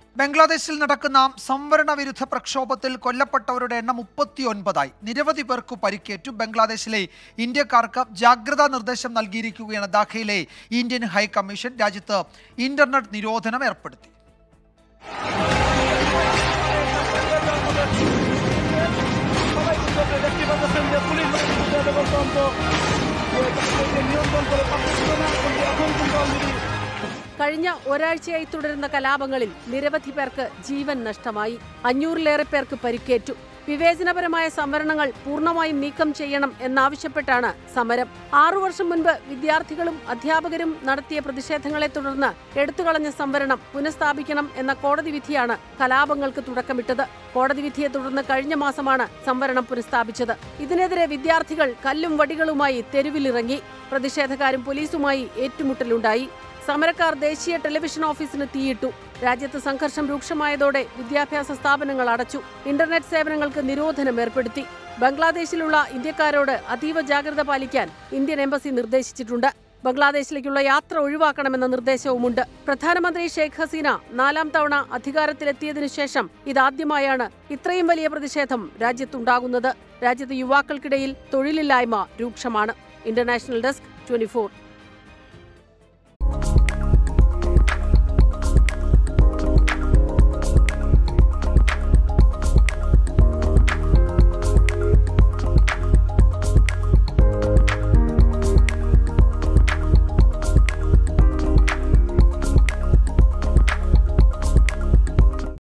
ബംഗ്ലാദേശിൽ നടക്കുന്ന സംവരണ വിരുദ്ധ പ്രക്ഷോഭത്തിൽ കൊല്ലപ്പെട്ടവരുടെ എണ്ണം 39ആയി. നിരവധി പേർക്ക് പരിക്കേറ്റു. ബംഗ്ലാദേശിലെ ഇന്ത്യക്കാർക്ക് ജാഗ്രതാ നിർദ്ദേശം നൽകിയിരിക്കുകയാണ് ധാക്കയിലെ ഇന്ത്യൻ ഹൈക്കമ്മീഷൻ. രാജ്യത്ത് ഇന്റർനെറ്റ് നിരോധനം ഏർപ്പെടുത്തി. കഴിഞ്ഞ ഒരാഴ്ചയായി തുടരുന്ന കലാപങ്ങളിൽ നിരവധി പേർക്ക് ജീവൻ നഷ്ടമായി. 500-ലേറെ പേർക്ക് പരിക്കേറ്റു. വിവേചനപരമായ സംവരണങ്ങൾ പൂർണ്ണമായും നീക്കം ചെയ്യണം എന്നാവശ്യപ്പെട്ടാണ് സമരം. 6 വർഷം മുൻപ് വിദ്യാർത്ഥികളും അധ്യാപകരും നടത്തിയ പ്രതിഷേധങ്ങളെ തുടർന്ന് എടുത്തുകളഞ്ഞ സംവരണം പുനഃസ്ഥാപിക്കണം എന്ന കോടതി വിധിയാണ് കലാപങ്ങൾക്ക് തുടക്കമിട്ടത്. കോടതി വിധിയെ തുടർന്ന് കഴിഞ്ഞ മാസമാണ് സംവരണം പുനഃസ്ഥാപിച്ചത്. ഇതിനെതിരെ വിദ്യാർത്ഥികൾ കല്ലും വടികളുമായി തെരുവിലിറങ്ങി. പ്രതിഷേധക്കാരും പോലീസുമായി ഏറ്റുമുട്ടലുണ്ടായി. സമരക്കാർ ദേശീയ ടെലിവിഷൻ ഓഫീസിന് തീയിട്ടു. രാജ്യത്ത് സംഘർഷം രൂക്ഷമായതോടെ വിദ്യാഭ്യാസ സ്ഥാപനങ്ങൾ അടച്ചു. ഇന്റർനെറ്റ് സേവനങ്ങൾക്ക് നിരോധനം ഏർപ്പെടുത്തി. ബംഗ്ലാദേശിലുള്ള ഇന്ത്യക്കാരോട് അതീവ ജാഗ്രത പാലിക്കാൻ ഇന്ത്യൻ എംബസി നിർദ്ദേശിച്ചിട്ടുണ്ട്. ബംഗ്ലാദേശിലേക്കുള്ള യാത്ര ഒഴിവാക്കണമെന്ന നിർദ്ദേശവുമുണ്ട്. പ്രധാനമന്ത്രി ഷെയ്ഖ് ഹസീന 4ാം തവണ അധികാരത്തിലെത്തിയതിനു ശേഷം ഇതാദ്യമായാണ് ഇത്രയും വലിയ പ്രതിഷേധം രാജ്യത്തുണ്ടാകുന്നത്. രാജ്യത്ത് യുവാക്കൾക്കിടയിൽ തൊഴിലില്ലായ്മ രൂക്ഷമാണ്. International desk 24.